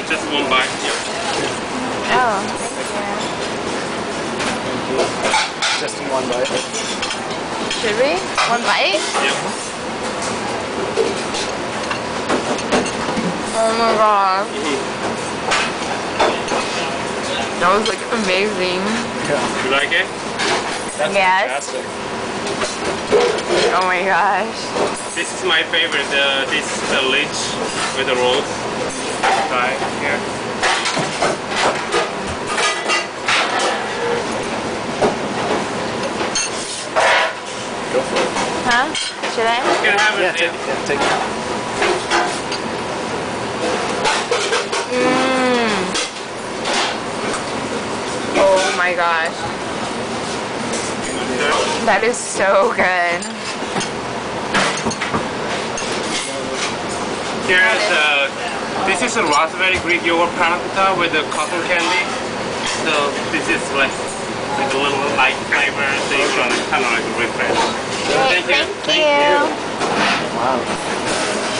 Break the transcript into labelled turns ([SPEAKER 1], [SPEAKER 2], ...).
[SPEAKER 1] just one bite. Yeah.
[SPEAKER 2] Oh, thank you.
[SPEAKER 3] Just in one bite.
[SPEAKER 2] Should we? One bite?
[SPEAKER 1] Yep.
[SPEAKER 2] Oh my god. That was like amazing.
[SPEAKER 3] Yeah.
[SPEAKER 1] You like it?
[SPEAKER 3] That's
[SPEAKER 2] Yes.
[SPEAKER 3] fantastic.
[SPEAKER 2] Oh my gosh.
[SPEAKER 1] This is my favorite. This is the leech with the rolls. Try here.
[SPEAKER 3] Go for it.
[SPEAKER 2] Huh? Should I?
[SPEAKER 1] You can have
[SPEAKER 3] Yeah,
[SPEAKER 1] it.
[SPEAKER 3] take it.
[SPEAKER 2] Mmm. Oh my gosh. That is so good.
[SPEAKER 1] Here's this is a raspberry Greek yogurt panna cotta with the cotton candy. So this is like a little light flavor, so you can kind of like refresh.
[SPEAKER 2] Thank you.
[SPEAKER 3] Wow.